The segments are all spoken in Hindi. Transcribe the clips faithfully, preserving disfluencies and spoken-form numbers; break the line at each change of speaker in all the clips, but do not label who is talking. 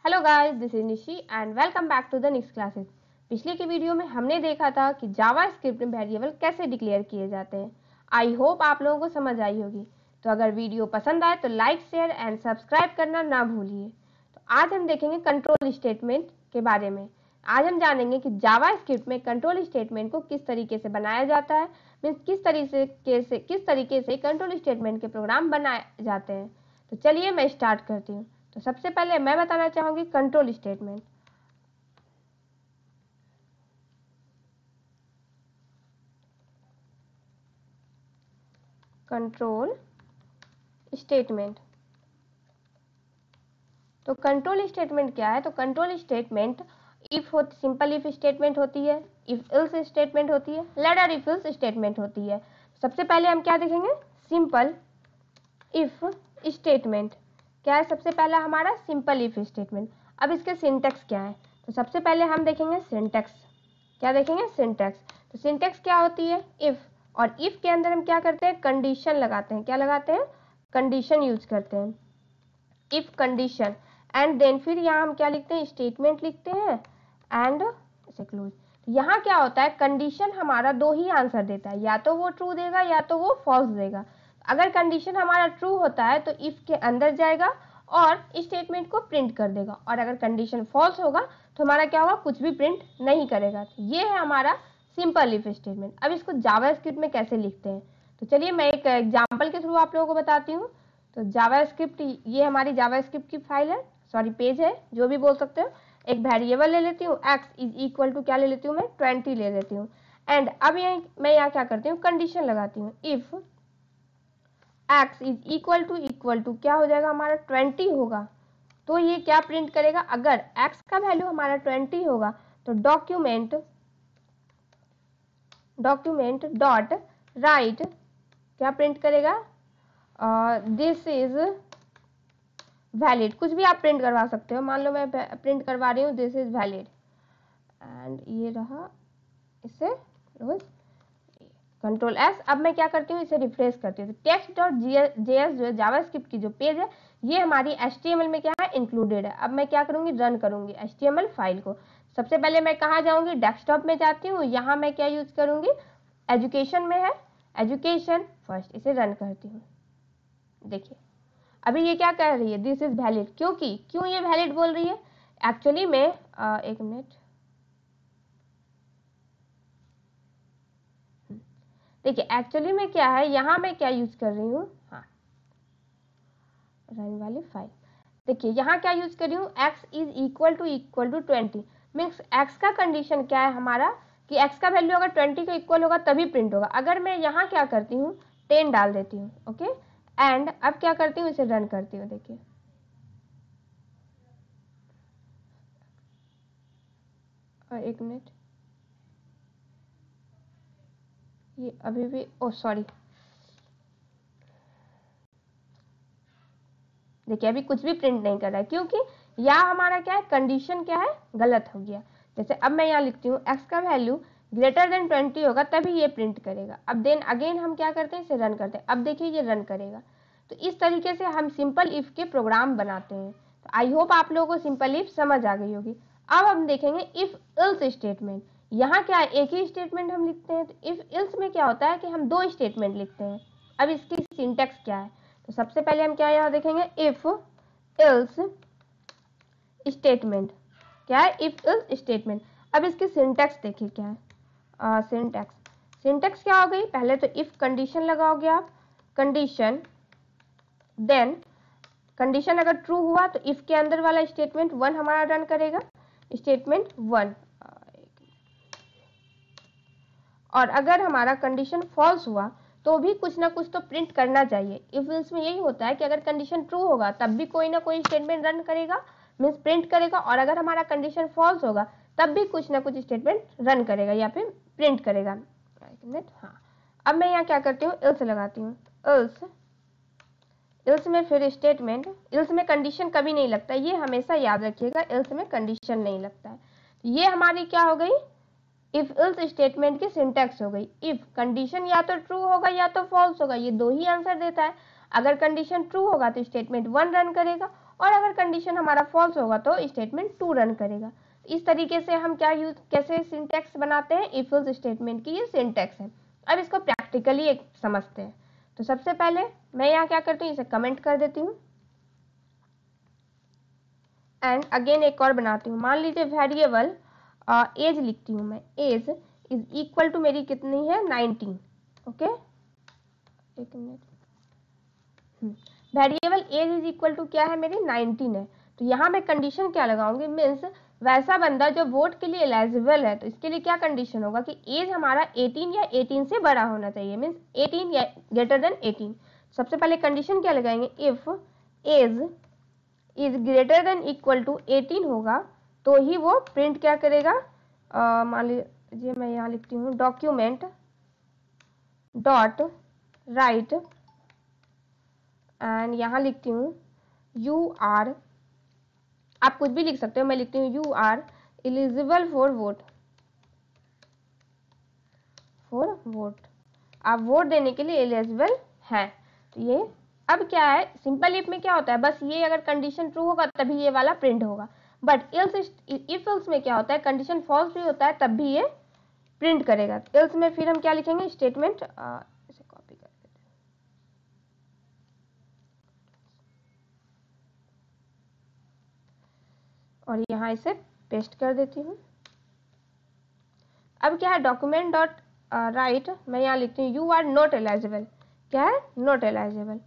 Hello guys, this is Nishi and welcome back to the next classes. पिछले की वीडियो में हमने देखा था कि जावा स्क्रिप्ट में वेरिएबल कैसे डिक्लेयर किए जाते हैं। आई होप आप लोगों को समझ आई होगी। तो अगर वीडियो पसंद आए तो लाइक शेयर एंड सब्सक्राइब करना ना भूलिए। तो आज हम देखेंगे कंट्रोल स्टेटमेंट के बारे में। आज हम जानेंगे कि जावा स्क्रिप्ट में कंट्रोल स्टेटमेंट को किस तरीके से बनाया जाता है, मीन्स किस तरीके से किस तरीके से कंट्रोल स्टेटमेंट के प्रोग्राम बनाए जाते हैं। तो चलिए मैं स्टार्ट करती हूँ। तो सबसे पहले मैं बताना चाहूंगी कंट्रोल स्टेटमेंट। कंट्रोल स्टेटमेंट तो कंट्रोल स्टेटमेंट क्या है? तो कंट्रोल स्टेटमेंट इफ होती सिंपल इफ स्टेटमेंट होती है, इफ इल्स स्टेटमेंट होती है, लेटर इफ इल्स स्टेटमेंट होती है। सबसे पहले हम क्या देखेंगे? सिंपल इफ स्टेटमेंट क्या है? सबसे पहला हमारा सिंपल इफ स्टेटमेंट। अब इसके सिंटैक्स क्या है? तो सबसे पहले हम देखेंगे सिंटैक्स। क्या देखेंगे? सिंटैक्स। तो सिंटैक्स क्या होती है? इफ, और इफ के अंदर हम क्या करते हैं? कंडीशन लगाते हैं। क्या लगाते हैं? कंडीशन यूज करते हैं। इफ कंडीशन एंड देन फिर यहाँ हम क्या लिखते हैं? स्टेटमेंट लिखते हैं एंड ऐसे क्लोज। यहाँ क्या होता है? कंडीशन हमारा दो ही आंसर देता है, या तो वो ट्रू देगा या तो वो फॉल्स देगा। अगर कंडीशन हमारा ट्रू होता है तो इफ के अंदर जाएगा और स्टेटमेंट को प्रिंट कर देगा, और अगर कंडीशन फॉल्स होगा तो हमारा क्या होगा? कुछ भी प्रिंट नहीं करेगा। तो ये है हमारा सिंपल इफ स्टेटमेंट। अब इसको जावा स्क्रिप्ट में कैसे लिखते हैं? तो चलिए मैं एक एग्जाम्पल के थ्रू आप लोगों को बताती हूँ। तो जावा स्क्रिप्ट, ये हमारी जावा स्क्रिप्ट की फाइल है, सॉरी पेज है, जो भी बोल सकते हो। एक वेरिएबल ले लेती हूँ, एक्स इज इक्वल टू क्या ले लेती हूँ मैं? ट्वेंटी ले लेती हूँ। एंड अब यहाँ मैं यहाँ क्या करती हूँ? कंडीशन लगाती हूँ। If x is equal to equal to क्या हो जाएगा हमारा? ट्वेंटी होगा। तो ये क्या प्रिंट करेगा? अगर एक्स का वैल्यू हमारा ट्वेंटी होगा तो डॉक्यूमेंट डॉक्यूमेंट डॉट राइट क्या प्रिंट करेगा? This is valid. कुछ भी आप प्रिंट करवा सकते हो। मान लो मैं प्रिंट करवा रही हूँ दिस इज वैलिड, एंड ये रहा इससे रोज कंट्रोल एस। अब मैं क्या करती हूँ? इसे रिफ्रेश करती हूँ। तो टेक्स्ट डॉट जेएस जो है जावास्क्रिप्ट की जो पेज है, ये हमारी एचटीएमएल में क्या है? इंक्लूडेड है। अब मैं क्या करूंगी? रन करूंगी एचटीएमएल फाइल को। सबसे पहले मैं कहाँ जाऊंगी? डेस्कटॉप में जाती हूँ। यहाँ मैं क्या यूज करूंगी? एजुकेशन में है, एजुकेशन फर्स्ट। इसे रन करती हूँ। देखिए अभी ये क्या कह रही है? This is valid. क्योंकि क्यों ये वैलिड बोल रही है? एक्चुअली में आ, एक मिनट, देखिए एक्चुअली में क्या है, यहाँ मैं क्या यूज कर रही हूँ? हाँ, रन वाली फाइल। देखिए यहाँ क्या यूज कर रही हूँ? X is equal to equal to twenty. Means x का कंडीशन क्या है हमारा? कि एक्स का वैल्यू अगर ट्वेंटी के इक्वल होगा तभी प्रिंट होगा। अगर मैं यहाँ क्या करती हूँ? टेन डाल देती हूँ। ओके, एंड अब क्या करती हूँ? इसे रन करती हूँ। देखिए और एक मिनट, ये अभी भी, ओ सॉरी, देखिए अभी कुछ भी प्रिंट नहीं कर रहा है, क्योंकि यहाँ हमारा क्या है? कंडीशन क्या है? गलत हो गया। जैसे अब मैं यहाँ लिखती हूँ एक्स का वैल्यू ग्रेटर देन ट्वेंटी होगा तभी ये प्रिंट करेगा। अब देन अगेन हम क्या करते हैं? इसे रन करते हैं। अब देखिए ये रन करेगा। तो इस तरीके से हम सिंपल इफ के प्रोग्राम बनाते हैं। तो आई होप आप लोगों को सिंपल इफ समझ आ गई होगी। अब हम देखेंगे इफ इल्स स्टेटमेंट। यहाँ क्या है? एक ही स्टेटमेंट हम लिखते हैं। तो इफ इल्स में क्या होता है कि हम दो स्टेटमेंट लिखते हैं। अब इसकी सिंटैक्स क्या है? तो सबसे पहले हम क्या यहाँ देखेंगे? इफ इल्स स्टेटमेंट क्या है? If else statement. अब इसकी सिंटैक्स देखिए क्या है? सिंटैक्स सिंटैक्स क्या हो गई? पहले तो इफ कंडीशन लगाओगे आप, कंडीशन, देन कंडीशन अगर ट्रू हुआ तो इफ के अंदर वाला स्टेटमेंट वन हमारा रन करेगा, स्टेटमेंट वन। और अगर हमारा कंडीशन फॉल्स हुआ तो भी कुछ ना कुछ तो प्रिंट करना चाहिए। इफ इल्स में यही होता है कि अगर कंडीशन ट्रू होगा तब भी कोई ना कोई स्टेटमेंट रन करेगा, मीन्स प्रिंट करेगा, और अगर हमारा कंडीशन फॉल्स होगा तब भी कुछ ना कुछ स्टेटमेंट रन करेगा या फिर प्रिंट करेगा। हाँ, अब मैं यहाँ क्या करती हूँ? इल्स लगाती हूँ। इल्स इल्स में फिर स्टेटमेंट, इल्स में कंडीशन कभी नहीं लगता, ये हमेशा याद रखिएगा। इल्स में कंडीशन नहीं लगता है। ये हमारी क्या हो गई? इफ इल्स स्टेटमेंट की सिंटैक्स हो गई। इफ कंडीशन या तो ट्रू होगा या तो फॉल्स होगा, ये दो ही आंसर देता है। अगर कंडीशन ट्रू होगा तो स्टेटमेंट वन रन करेगा, और अगर कंडीशन हमारा फॉल्स होगा तो स्टेटमेंट टू रन करेगा। इस तरीके से हम क्या यूज कैसे सिंटैक्स बनाते हैं, इफ एल्स स्टेटमेंट की ये सिंटैक्स है। अब इसको प्रैक्टिकली एक समझते हैं। तो सबसे पहले मैं यहाँ क्या करती हूँ, इसे कमेंट कर देती हूँ एंड अगेन एक और बनाती हूँ। मान लीजिए वेरिएबल एज लिखती हूँ मैं, एज इज इक्वल टू मेरी कितनी है, नाइनटीन। ओके, एक minute, variable age is equal to क्या है मेरी, नाइनटीन है। तो यहाँ मैं कंडीशन क्या लगाऊंगी, मीन्स वैसा बंदा जो वोट के लिए एलिजिबल है, तो इसके लिए क्या कंडीशन होगा कि एज हमारा एटीन या एटीन से बड़ा होना चाहिए, मीन्स एटीन या ग्रेटर देन एटीन। सबसे पहले कंडीशन क्या लगाएंगे, if age is greater than equal to eighteen होगा तो ही वो प्रिंट क्या करेगा। मान लीजिए मैं यहाँ लिखती हूँ डॉक्यूमेंट डॉट राइट एंड यहाँ लिखती हूँ यू आर, आप कुछ भी लिख सकते हो, मैं लिखती हूँ you are eligible for vote, for vote, आप वोट देने के लिए एलिजिबल हैं। तो ये अब क्या है, सिंपल इफ में क्या होता है, बस ये अगर कंडीशन ट्रू होगा तभी ये वाला प्रिंट होगा। बट इल्स इफ एल्स में क्या होता है, कंडीशन फॉल्स भी होता है तब भी ये प्रिंट करेगा। इल्स में फिर हम क्या लिखेंगे, स्टेटमेंट, इसे कॉपी कर देते हैं और यहाँ इसे पेस्ट कर देती हूँ। अब क्या है, डॉक्यूमेंट डॉट राइट, मैं यहाँ लिखती हूँ यू आर नॉट एलिजिबल, क्या है, नॉट एलिजिबल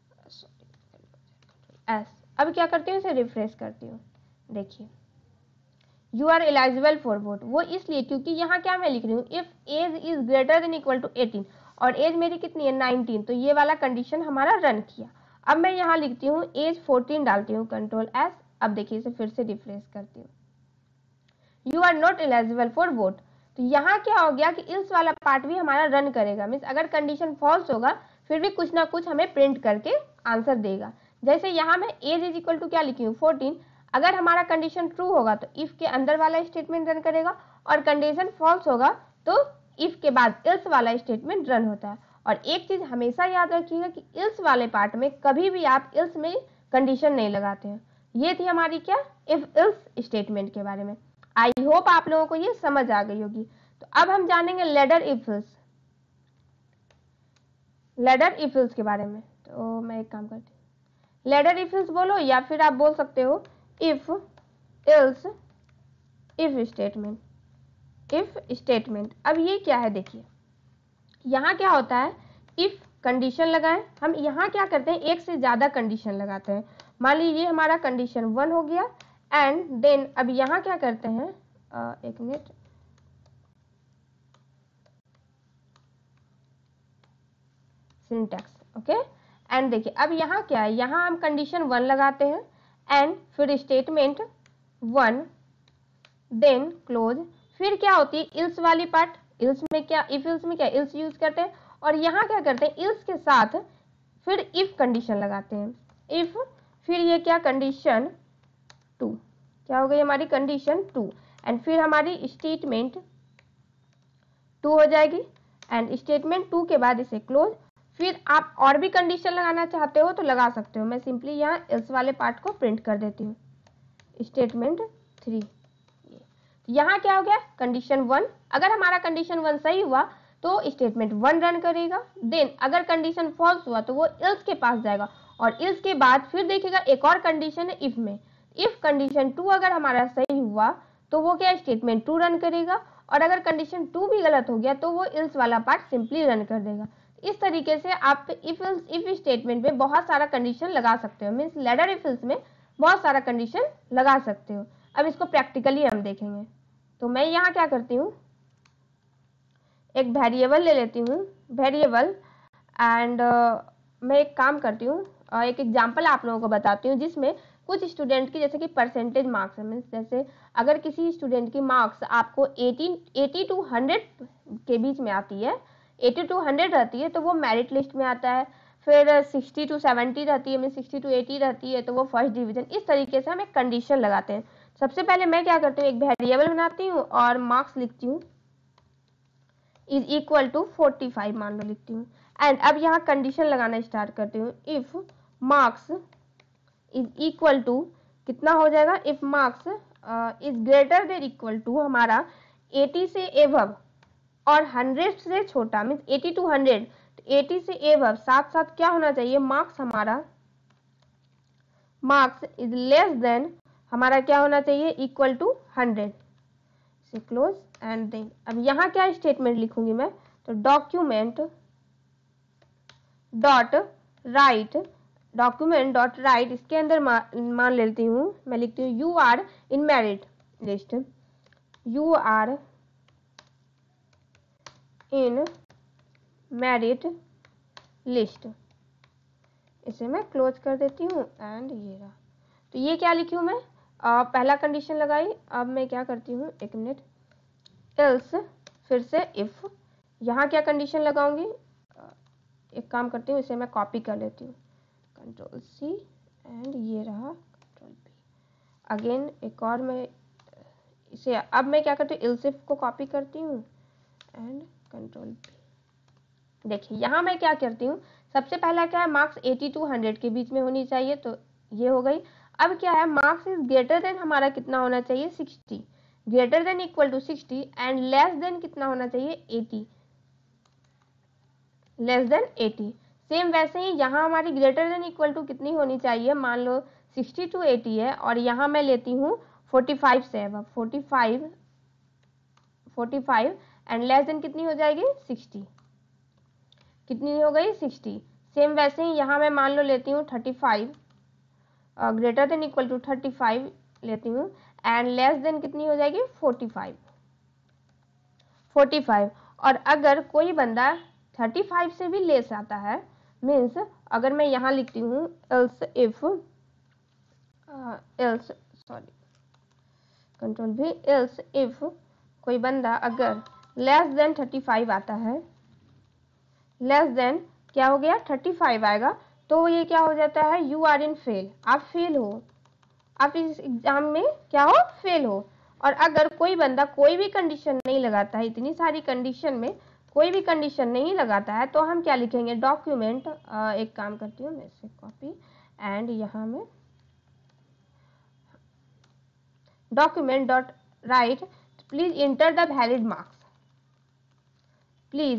एस। अब क्या करती हूँ, इसे रिफ्रेश करती हूँ, देखिए you are eligible for vote, वो इसलिए क्योंकि यहाँ क्या मैं लिख रही हूँ, if age is greater than equal to eighteen और एज मेरी कितनी है, नाइनटीन, तो ये वाला कंडीशन हमारा रन किया। अब मैं यहाँ लिखती हूँ एज फोर्टीन, डालती हूँ कंट्रोल एस। अब देखिए इसे फिर से रिफ्रेश करती हूँ, you are not eligible for vote. तो यहाँ क्या हो गया कि इल्स वाला पार्ट भी हमारा रन करेगा, मीन्स अगर कंडीशन फॉल्स होगा फिर भी कुछ ना कुछ हमें प्रिंट करके आंसर देगा। जैसे यहाँ मैं एज इज इक्वल टू क्या लिखी हूँ, फोर्टीन, अगर हमारा कंडीशन ट्रू होगा तो इफ के अंदर वाला स्टेटमेंट रन करेगा और कंडीशन फॉल्स होगा तो इफ के बाद इल्स वाला स्टेटमेंट रन होता है। और एक चीज हमेशा याद रखिएगा कि इल्स वाले पार्ट में कभी भी आप इल्स में कंडीशन नहीं लगाते हैं। ये थी हमारी क्या, इफ इल्स स्टेटमेंट के बारे में। आई होप आप लोगों को ये समझ आ गई होगी। तो अब हम जानेंगे ladder if else, ladder if else के बारे में। तो मैं एक काम करती हूँ, लेडर इफ इल्स बोलो या फिर आप बोल सकते हो if else if statement, if statement. अब ये क्या है, देखिए यहाँ क्या होता है, इफ कंडीशन लगाएं, हम यहाँ क्या करते हैं, एक से ज्यादा कंडीशन लगाते हैं। मान लीजिए हमारा कंडीशन वन हो गया एंड देन अब यहाँ क्या करते हैं, आ, एक मिनट, सिंटैक्स, ओके। एंड देखिए अब यहाँ क्या है, यहाँ हम कंडीशन वन लगाते हैं एंड फिर स्टेटमेंट वन देन क्लोज। फिर क्या होती है, इल्स वाली पार्ट, इल्स में क्या, इफ इल्स में क्या इल्स यूज करते हैं और यहाँ क्या करते हैं, इल्स के साथ फिर इफ कंडीशन लगाते हैं, इफ फिर ये क्या, कंडीशन टू, क्या हो गई हमारी कंडीशन टू एंड फिर हमारी स्टेटमेंट टू हो जाएगी एंड स्टेटमेंट टू के बाद इसे क्लोज। फिर आप और भी कंडीशन लगाना चाहते हो तो लगा सकते हो, मैं सिंपली यहाँ इल्स वाले पार्ट को प्रिंट कर देती हूँ, स्टेटमेंट थ्री। यहाँ क्या हो गया, कंडीशन वन, अगर हमारा कंडीशन वन सही हुआ तो स्टेटमेंट वन रन करेगा। देन अगर कंडीशन फॉल्स हुआ तो वो इल्स के पास जाएगा और इल्स के बाद फिर देखिएगा एक और कंडीशन है इफ में, इफ कंडीशन टू अगर हमारा सही हुआ तो वो क्या, स्टेटमेंट टू रन करेगा और अगर कंडीशन टू भी गलत हो गया तो वो इल्स वाला पार्ट सिंपली रन कर देगा। इस तरीके से आप इफ इफ स्टेटमेंट में बहुत सारा कंडीशन लगा सकते हो, मीन्स लेडर इफ इल्स में बहुत सारा कंडीशन लगा सकते हो। अब इसको प्रैक्टिकली हम देखेंगे। तो मैं यहाँ क्या करती हूँ, एक वेरिएबल ले लेती हूँ, वेरिएबल एंड uh, मैं एक काम करती हूँ, uh, एक एग्जांपल आप लोगों को बताती हूँ जिसमें कुछ स्टूडेंट की जैसे कि परसेंटेज मार्क्स है, मीन्स जैसे अगर किसी स्टूडेंट की मार्क्स आपको अस्सी टू हंड्रेड के बीच में आती है, अस्सी टू हंड्रेड रहती है तो वो मेरिट लिस्ट में आता है, फिर साठ टू सत्तर रहती है, मीन साठ टू अस्सी रहती है तो वो फर्स्ट डिवीजन। इस तरीके से हम एक कंडीशन लगाते हैं। सबसे पहले मैं क्या करती हूँ, एक वेरिएबल बनाती हूँ और मार्क्स लिखती हूँ is equal to forty five मान लो लिखती हूँ एंड अब यहाँ कंडीशन लगाना स्टार्ट करती हूँ, if marks is equal to कितना हो जाएगा, if marks is greater than equal to हमारा एटी से एबव और हंड्रेड से छोटा, means eighty to hundred, eighty से एबव साथ साथ क्या होना चाहिए, मार्क्स हमारा मार्क्स इज लेस देन हमारा क्या होना चाहिए, इक्वल टू हंड्रेड से क्लोज एंड देन। अब यहाँ क्या स्टेटमेंट लिखूंगी मैं, तो document dot write, document dot write इसके अंदर मा, मान लेती हूँ, मैं लिखती हूँ you are in merit list, you are in merit list, इसे मैं क्लोज कर देती हूँ एंड ये रहा। तो ये क्या लिखी हूँ मैं, आ, पहला कंडीशन लगाई। अब मैं क्या करती हूँ, एक मिनट, एल्स फिर से इफ, यहाँ क्या कंडीशन लगाऊंगी, एक काम करती हूँ, इसे मैं कॉपी कर लेती हूँ, कंट्रोल सी एंड ये रहा कंट्रोल पी। अगेन एक और मैं इसे, अब मैं क्या करती हूँ, एल्स इफ को कॉपी करती हूँ एंड कंट्रोल पी। देखिए यहाँ मैं क्या करती हूँ, सबसे पहला क्या है, मार्क्स एटी टू हंड्रेड के बीच में होनी चाहिए, तो ये हो गई। अब क्या है, मार्क्स इज ग्रेटर देन हमारा कितना होना चाहिए, sixty, greater than equal to sixty and less than कितना होना चाहिए, eighty, less than eighty. Same वैसे ही यहाँ हमारी ग्रेटर देन इक्वल टू कितनी होनी चाहिए, मान लो सिक्सटी टू एटी है और यहाँ मैं लेती हूँ फोर्टी फाइव से अब forty five, forty five and less than कितनी हो जाएगी, सिक्सटी, कितनी हो गई, सिक्सटी। सेम वैसे ही यहाँ मैं मान लो लेती हूँ thirty five, greater than equal to thirty five लेती हूँ एंड लेस देन कितनी हो जाएगी, फोर्टी फाइव, फोर्टी फाइव। और अगर कोई बंदा थर्टी फाइव से भी लेस आता है, मीन्स अगर मैं यहाँ लिखती हूँ else if, else sorry control भी, एल्स इफ कोई बंदा अगर लेस देन थर्टी फाइव आता है, लेस देन क्या हो गया, थर्टी फाइव आएगा, तो ये क्या हो जाता है, यू आर इन फेल, आप फेल हो, आप इस एग्जाम में क्या हो, फेल हो। और अगर कोई बंदा कोई भी कंडीशन नहीं लगाता है, इतनी सारी कंडीशन में कोई भी कंडीशन नहीं लगाता है, तो हम क्या लिखेंगे, डॉक्यूमेंट, एक काम करती हूँ मैं इसे कॉपी एंड यहाँ में document dot write, please enter the valid marks, please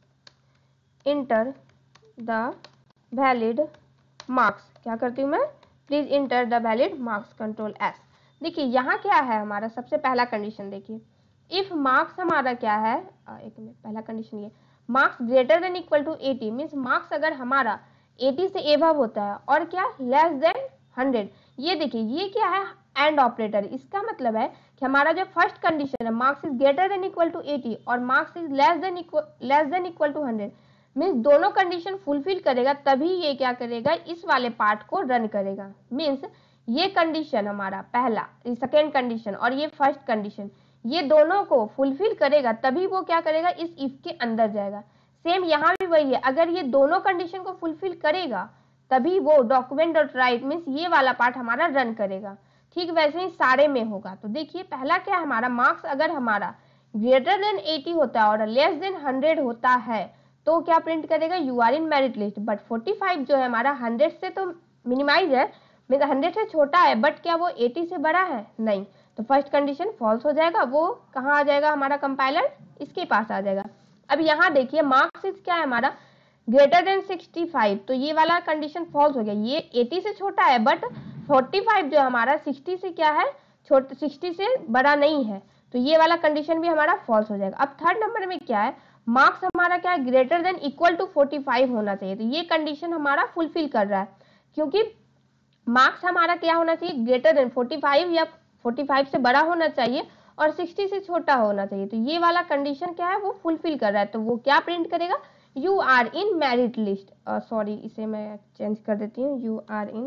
enter the valid marks, क्या करती हूँ मैं, please enter the valid marks, control S. देखिए यहाँ क्या है हमारा, सबसे पहला कंडीशन देखिए, इफ मार्क्स हमारा क्या है, एक मिनट, पहला कंडीशन ये, marks greater than equal to eighty, means marks अगर हमारा एटी से एबव होता है और क्या लेस देन हंड्रेड, ये देखिए ये क्या है, एंड ऑपरेटर, इसका मतलब है कि हमारा जो फर्स्ट कंडीशन है, marks is greater than equal to eighty और marks is less than equal less than equal to hundred, means दोनों कंडीशन फुलफिल करेगा तभी ये क्या करेगा, इस वाले पार्ट को रन करेगा। मीन्स ये कंडीशन हमारा पहला, सेकेंड कंडीशन और ये फर्स्ट कंडीशन, ये दोनों को फुलफिल करेगा तभी वो क्या करेगा, इस इफ के अंदर जाएगा। सेम यहाँ भी वही है, अगर ये दोनों कंडीशन को फुलफिल करेगा तभी वो डॉक्यूमेंट डॉट राइट मीन्स ये वाला पार्ट हमारा रन करेगा। ठीक वैसे ही सारे में होगा। तो देखिए पहला क्या हमारा, मार्क्स अगर हमारा ग्रेटर देन एटी होता है और लेस देन हंड्रेड होता है तो क्या प्रिंट करेगा, you are in merit list. But forty five जो है हमारा हंड्रेड से तो मिनिमाइज है, मीन्स हंड्रेड से छोटा है, बट क्या वो एटी से बड़ा है, नहीं, तो फर्स्ट कंडीशन फॉल्स हो जाएगा, वो कहाँ आ जाएगा हमारा, कंपाइलर इसके पास आ जाएगा। अब यहाँ देखिए मार्क्स इज क्या है हमारा, ग्रेटर देन सिक्सटी फाइव, तो ये वाला कंडीशन फॉल्स हो गया, ये एटी से छोटा है बट फोर्टी फाइव जो हमारा सिक्सटी से क्या है, छोटा, सिक्सटी से बड़ा नहीं है, तो ये वाला कंडीशन भी हमारा फॉल्स हो जाएगा। अब थर्ड नंबर में क्या है, मार्क्स हमारा क्या है, greater than equal to forty five होना चाहिए, तो ये कंडीशन हमारा फुलफिल कर रहा है, क्योंकि मार्क्स हमारा क्या होना चाहिए, ग्रेटर देन फोर्टी फाइव या फोर्टी फाइव से बड़ा होना चाहिए और सिक्सटी से छोटा होना चाहिए, तो ये वाला कंडीशन क्या है वो फुलफिल कर रहा है, तो वो क्या प्रिंट करेगा, you are in merit list, sorry इसे मैं चेंज कर देती हूँ, you are in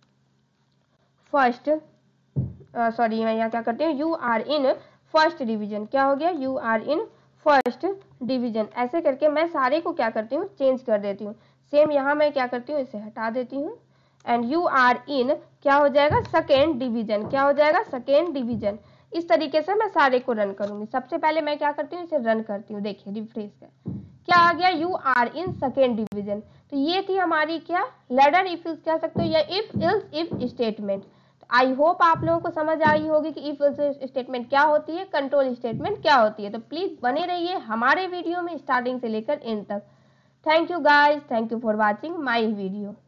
first, sorry मैं यहाँ क्या करती हूँ, you are in first division, क्या हो गया, you are in first division, ऐसे करके मैं सारे को क्या करती हूँ, चेंज कर देती हूँ। सेम यहाँ मैं क्या करती हूँ, इसे हटा देती हूँ एंड यू आर इन क्या हो जाएगा, सेकेंड डिवीजन, क्या हो जाएगा, सेकेंड डिवीजन। इस तरीके से मैं सारे को रन करूंगी। सबसे पहले मैं क्या करती हूँ, इसे रन करती हूँ, देखिए रिफ्रेश कर क्या आ गया, you are in second division. तो ये थी हमारी क्या लेडर इफ इल्स कह सकते हो या इफ इल्स इफ स्टेटमेंट। तो आई होप आप लोगों को समझ आई होगी कि इफ इल्स स्टेटमेंट क्या होती है, कंट्रोल स्टेटमेंट क्या होती है। तो प्लीज बने रहिए हमारे वीडियो में स्टार्टिंग से लेकर एंड तक। Thank you guys, thank you for watching my video.